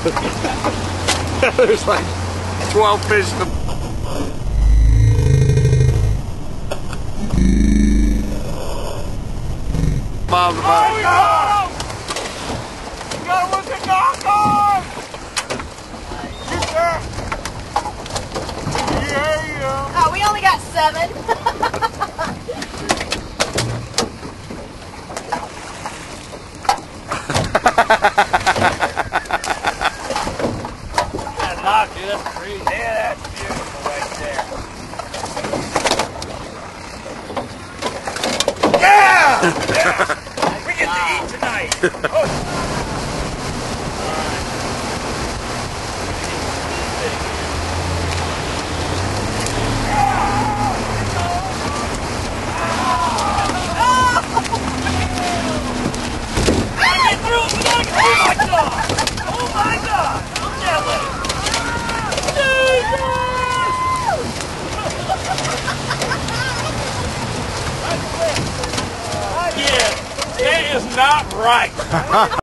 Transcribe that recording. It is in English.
There's like 12 fish. Bob the boat. You got one to knock on! Yeah. Oh, we only got 7. That knock, dude, that's crazy. Yeah, that's beautiful right there. Yeah! Yeah! We get to eat tonight. Oh. That is not right.